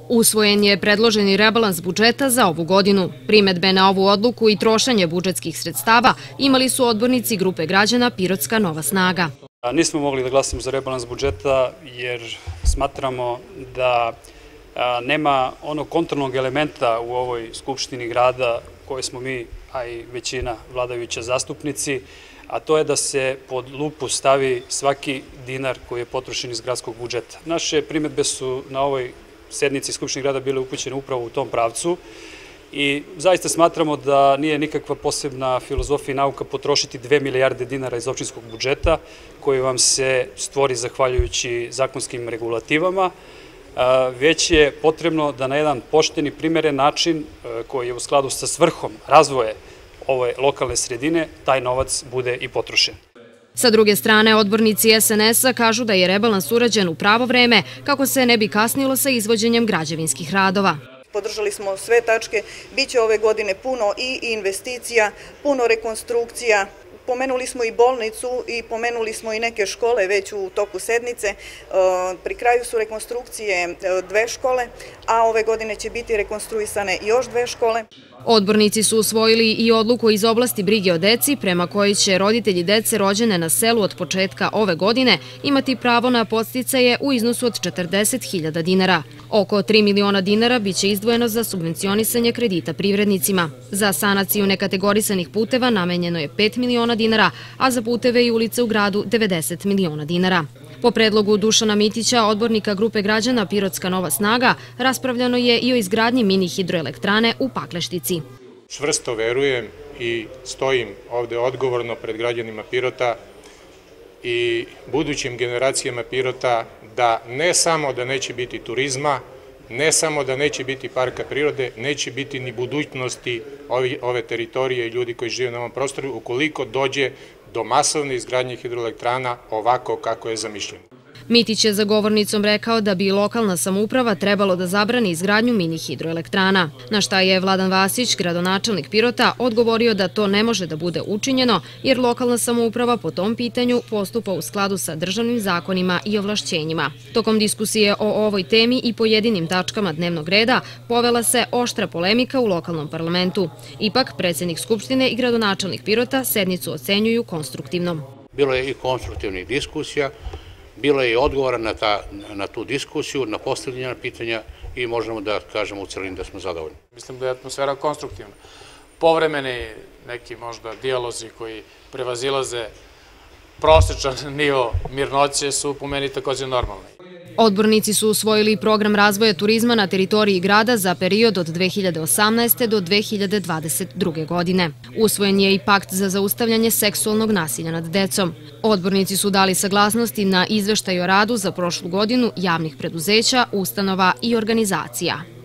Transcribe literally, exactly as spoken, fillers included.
Usvojen je predloženi rebalans budžeta za ovu godinu. Primedbe na ovu odluku i trošenje budžetskih sredstava imali su odbornici grupe građana Pirotska Nova snaga. Nismo mogli da glasimo za rebalans budžeta jer smatramo da nema onog kontrolnog elementa u ovoj Skupštini grada koje smo mi, a i većina vladajuća zastupnici, a to je da se pod lupu stavi svaki dinar koji je potrošen iz gradskog budžeta. Naše primedbe su na ovoj sednici Skupštine grada bile upućene upravo u tom pravcu i zaista smatramo da nije nikakva posebna filozofija i nauka potrošiti dve milijarde dinara iz opštinskog budžeta koji vam se stvori zahvaljujući zakonskim regulativama, već je potrebno da na jedan pošten i primeren način koji je u skladu sa svrhom razvoja ove lokalne sredine taj novac bude i potrošen. Sa druge strane, odbornici S N S-a kažu da je rebalans urađen u pravo vreme kako se ne bi kasnilo sa izvođenjem građevinskih radova. Podržali smo sve tačke, bit će ove godine puno i investicija, puno rekonstrukcija. Pomenuli smo i bolnicu i pomenuli smo i neke škole već u toku sednice. Pri kraju su rekonstrukcije dve škole, a ove godine će biti rekonstruisane još dve škole. Odbornici su usvojili i odluku iz oblasti brige o deci prema kojoj će roditelji dece rođene na selu od početka ove godine imati pravo na podsticaje u iznosu od četrdeset hiljada dinara. Oko tri miliona dinara biće izdvojeno za subvencionisanje kredita privrednicima. Za sanaciju nekategorisanih puteva namenjeno je pet miliona dinara, a za puteve i ulice u gradu devedeset miliona dinara. Po predlogu Dušana Mitića, odbornika grupe građana Pirotska Nova snaga, raspravljano je i o izgradnji mini hidroelektrane u Pakleštici. Čvrsto verujem i stojim ovde odgovorno pred građanima Pirota i budućim generacijama Pirota da ne samo da neće biti turizma, ne samo da neće biti parka prirode, neće biti ni budućnosti ove teritorije i ljudi koji žive na ovom prostoru ukoliko dođe do masovne izgradnje hidroelektrana ovako kako je zamišljeno. Mitić je za govornicom rekao da bi lokalna samouprava trebalo da zabrani izgradnju mini hidroelektrana, na šta je Vladan Vasić, gradonačelnik Pirota, odgovorio da to ne može da bude učinjeno jer lokalna samouprava po tom pitanju postupa u skladu sa državnim zakonima i ovlašćenjima. Tokom diskusije o ovoj temi i pojedinim tačkama dnevnog reda povela se oštra polemika u lokalnom parlamentu. Ipak, predsjednik Skupštine i gradonačelnik Pirota sednicu ocenjuju konstruktivnom. Bilo je i konstruktivnih diskusija, bilo je i odgovora na tu diskusiju, na postavljena pitanja i možemo da kažemo u celini da smo zadovoljni. Mislim da je atmosfera konstruktivna. Povremeni neki možda dijalozi koji prevazilaze prosječan nivo mirnoće su po meni također normalni. Odbornici su usvojili program razvoja turizma na teritoriji grada za period od dve hiljade osamnaeste. do dve hiljade dvadeset druge. godine. Usvojen je i pakt za zaustavljanje seksualnog nasilja nad decom. Odbornici su dali saglasnosti na izveštaj o radu za prošlu godinu javnih preduzeća, ustanova i organizacija.